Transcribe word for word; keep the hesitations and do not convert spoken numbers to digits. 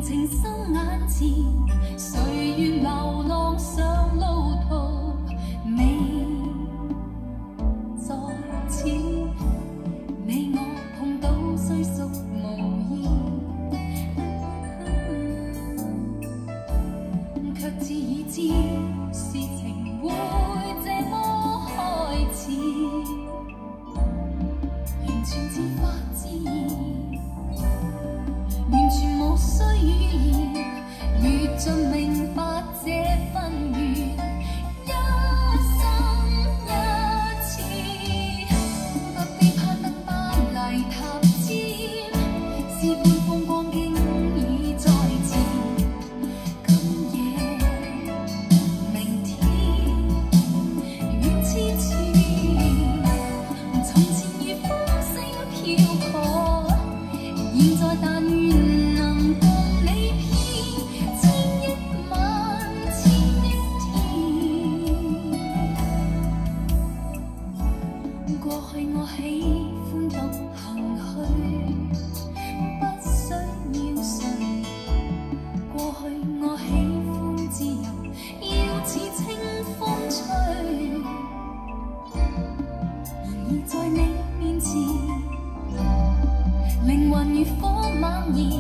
情深眼前，谁愿流浪上路途，未在此。你我碰到虽屬無意，卻自已知事情會這麼開始，完全自發自然。 完全無需語言，越盡明白這份緣，一生一次，不必攀登巴黎塔尖，是半風光經已在前。今夜、明天，遠千次，從前如風聲飄泊，現在但願。 過去我喜歡獨行去，不需要誰。過去我喜歡自由，要似清風吹。然而在你面前，靈魂如火猛燃。